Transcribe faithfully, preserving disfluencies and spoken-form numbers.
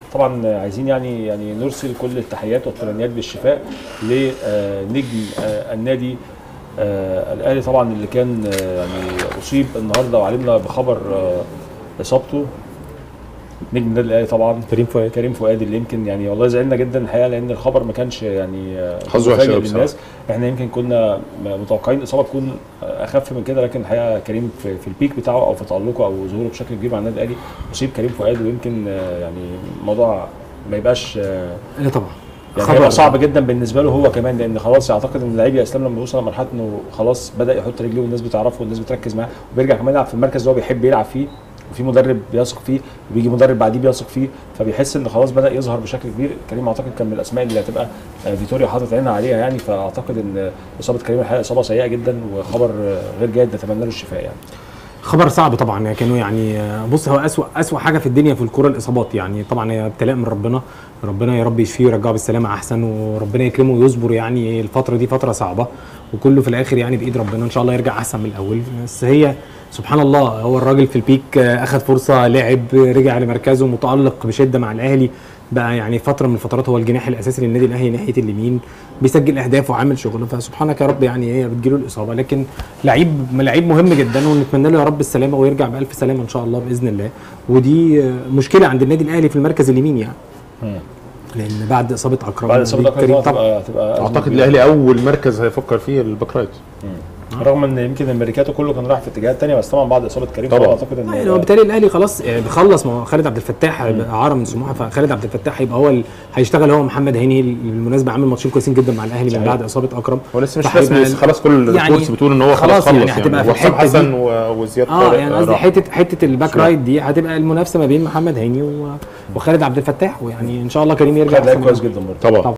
طبعا عايزين يعني يعني نرسل كل التحيات والتمنيات بالشفاء لنجم النادي الاهلي طبعا اللي كان يعني اصيب النهارده وعلمنا بخبر اصابته. نجم النادي الاهلي طبعا كريم فؤاد كريم فؤاد اللي يمكن يعني والله زعلنا جدا الحقيقه لان الخبر ما كانش يعني حظه وحش للناس. احنا يمكن كنا متوقعين الاصابه تكون اخف من كده، لكن الحقيقه كريم في, في البيك بتاعه او في تالقه او ظهوره بشكل كبير مع النادي الاهلي اصيب كريم فؤاد، ويمكن يعني الموضوع ما يبقاش لا طبعا يعني هيبقى صعب جدا بالنسبه له هو كمان، لان خلاص اعتقد ان اللعيب يا اسلام لما بيوصل لمرحله انه خلاص بدا يحط رجله والناس بتعرفه والناس بتركز معاه وبيرجع كمان يلعب في المركز اللي هو بيحب يلعب فيه وفي مدرب بيثق فيه وبيجي مدرب بعديه بيثق فيه، فبيحس ان خلاص بدا يظهر بشكل كبير. كريم اعتقد كان من الاسماء اللي هتبقى فيتوريا حاطط عينها عليها يعني، فاعتقد ان اصابه كريم الحقيقه اصابه سيئه جدا وخبر غير جيد نتمنى له الشفاء يعني. خبر صعب طبعا، كانوا يعني بص هو اسوأ اسوأ حاجه في الدنيا في الكوره الاصابات يعني، طبعا هي ابتلاء من ربنا، ربنا يا رب يشفيه ويرجعه بالسلامه احسن وربنا يكرمه ويصبر يعني. الفتره دي فتره صعبه وكله في الاخر يعني بايد ربنا، ان شاء الله يرجع احسن من الاول. بس هي سبحان الله هو الراجل في البيك اخذ فرصه لعب رجع لمركزه متالق بشده مع الاهلي بقى يعني فتره من الفترات هو الجناح الاساسي للنادي الاهلي ناحيه اليمين بيسجل اهداف وعامل شغل، فسبحانك يا رب يعني هي بتجيله الاصابه، لكن لعيب لعيب مهم جدا ونتمنى له يا رب السلامه ويرجع بالف سلامه ان شاء الله باذن الله. ودي مشكله عند النادي الاهلي في المركز اليمين يعني م. لان بعد اصابه اكرم بعد اصابه اكرم طبعا هتبقى اعتقد الاهلي اول مركز هيفكر فيه الباك رايت، رغم ان يمكن الميركاتو كله كان رايح في اتجاهات ثانيه، بس طبعا بعد اصابه كريم طبعا اعتقد ان يعني هو بالتالي الاهلي خلاص بيخلص. ما هو خالد عبد الفتاح اعاره من سموحه، فخالد عبد الفتاح هيبقى هو اللي هيشتغل هو محمد هاني بالمناسبه عامل ماتشين كويسين جدا مع الاهلي من بعد اصابه اكرم. هو لسه مش رسمي خلاص كل الريبورتس يعني بتقول ان هو خلاص خلص يعني هتبقى يعني في الحته حسن وزياد اه يعني قصدي حته حته الباك رايت دي هتبقى المنافسه ما بين محمد هاني وخالد عبد الفتاح، ويعني ان شاء الله كريم يرجع كويس جدا برضه طبعا.